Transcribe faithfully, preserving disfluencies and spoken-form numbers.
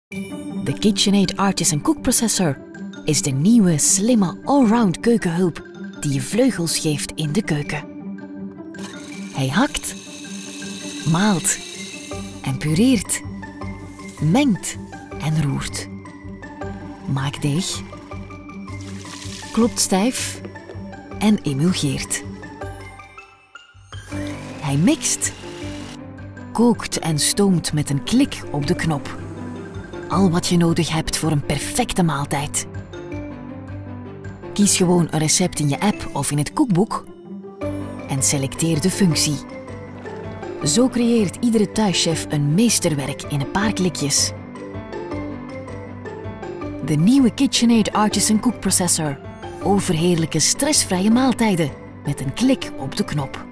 De KitchenAid Artisan Cook Processor is de nieuwe, slimme allround keukenhulp die je vleugels geeft in de keuken. Hij hakt, maalt en pureert, mengt en roert. Maakt deeg, klopt stijf en emulgeert. Hij mixt, kookt en stoomt met een klik op de knop. Al wat je nodig hebt voor een perfecte maaltijd. Kies gewoon een recept in je app of in het kookboek en selecteer de functie. Zo creëert iedere thuischef een meesterwerk in een paar klikjes. De nieuwe KitchenAid Artisan Cook Processor. Overheerlijke stressvrije maaltijden met een klik op de knop.